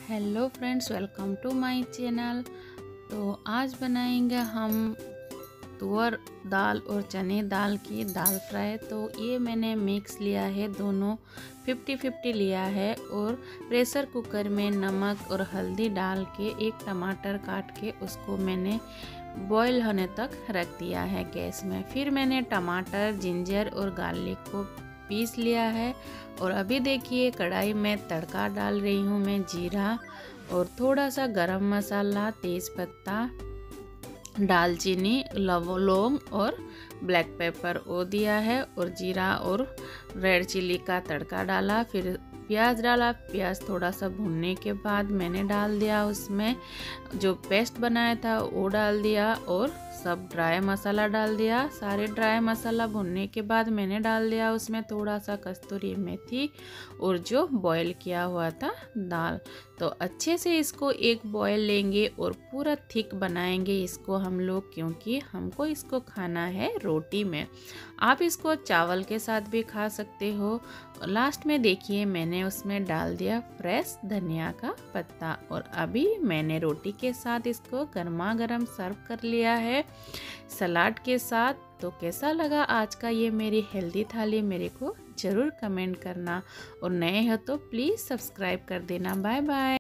Hello friends, welcome to my channel. तो आज बनाएंगे हम तुअर दाल और चने दाल की दाल फ्राई। तो ये मैंने मिक्स लिया है, दोनों 50-50 लिया है और प्रेशर कुकर में नमक और हल्दी डाल के एक टमाटर काट के उसको मैंने बॉईल होने तक रख दिया है गैस में। फिर मैंने टमाटर, जिंजर और गार्लिक को पीस लिया है और अभी देखिए कढ़ाई में तड़का डाल रही हूँ मैं। जीरा और थोड़ा सा गरम मसाला, तेज पत्ता, दालचीनी, लौंग और ब्लैक पेपर वो दिया है और जीरा और रेड चिली का तड़का डाला। फिर प्याज डाला। प्याज थोड़ा सा भुनने के बाद मैंने डाल दिया उसमें जो पेस्ट बनाया था वो डाल दिया और सब ड्राई मसाला डाल दिया। सारे ड्राई मसाला भुनने के बाद मैंने डाल दिया उसमें थोड़ा सा कस्तूरी मेथी और जो बॉईल किया हुआ था दाल। तो अच्छे से इसको एक बॉईल लेंगे और पूरा थिक बनाएंगे इसको हम लोग, क्योंकि हमको इसको खाना है रोटी में। आप इसको चावल के साथ भी खा सकते हो। लास्ट में देखिए मैंने उसमें डाल दिया फ्रेश धनिया का पत्ता और अभी मैंने रोटी के साथ इसको गर्मा गर्म सर्व कर लिया है सलाद के साथ। तो कैसा लगा आज का ये मेरी हेल्दी थाली, मेरे को ज़रूर कमेंट करना और नए हो तो प्लीज़ सब्सक्राइब कर देना। Bye bye.